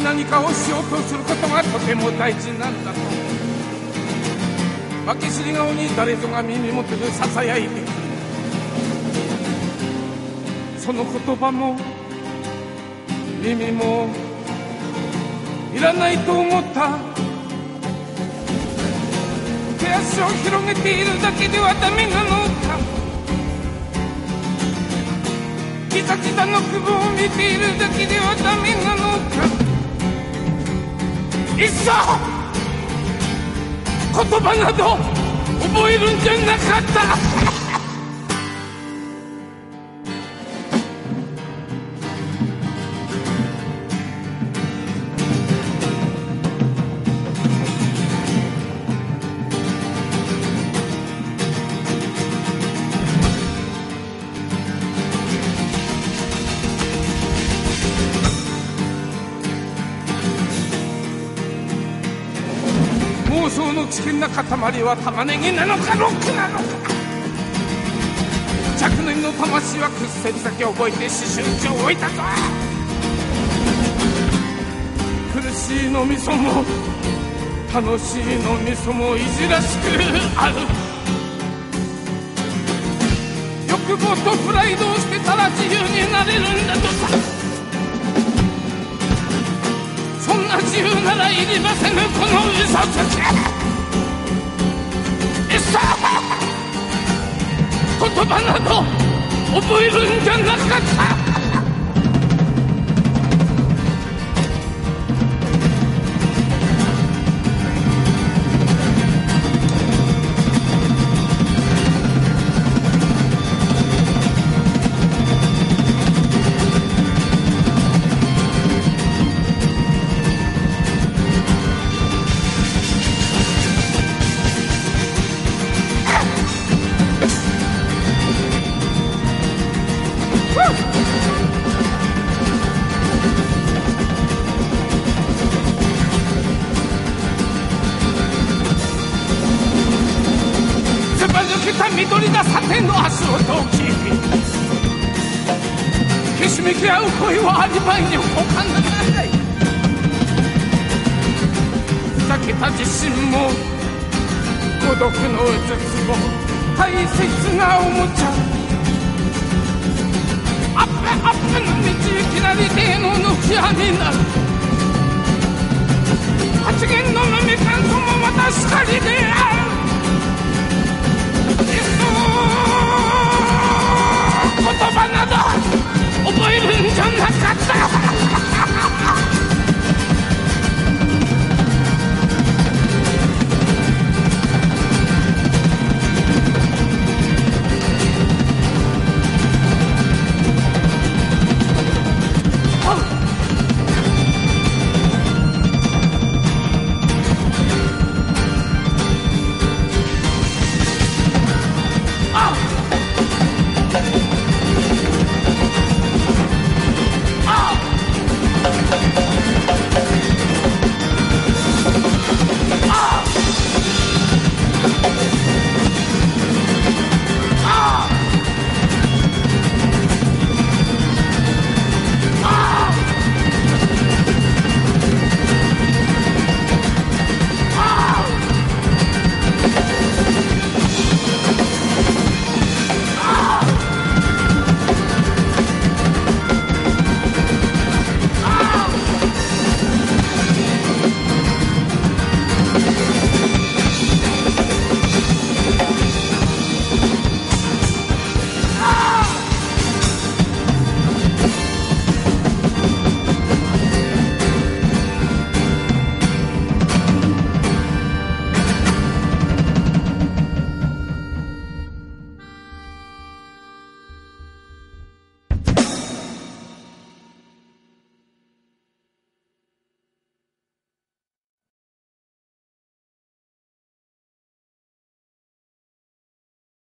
何かをしようとすることがとても大事なんだと、負け知り顔に誰ぞが耳元でささやいてくる。その言葉も耳もいらないと思った。手足を広げているだけではダメなのか。ギザギザの久保を見ているだけではダメなのか。いっそ言葉など覚えるんじゃなかった。妄想の危険な塊は玉ねぎなのかロックなのか。若年の魂は屈折だけ覚えて思春期を置いたぞ。苦しいのみそも楽しいのみそもいじらしくある。欲望とプライドを捨てたら自由になれるんだとさ。そんな自由ならいりませぬこの嘘つき。いっそ言葉など覚えるんじゃなかった。緑ださての足音を聞いてひしめき合う恋はアリバイに他ならない。ふざけた自信も孤独のうつつも大切なおもちゃ。アップアップの道いきなり芸能の極みなる。発言の飲み感想もまたしかりである。言葉など覚えるんじゃなかった。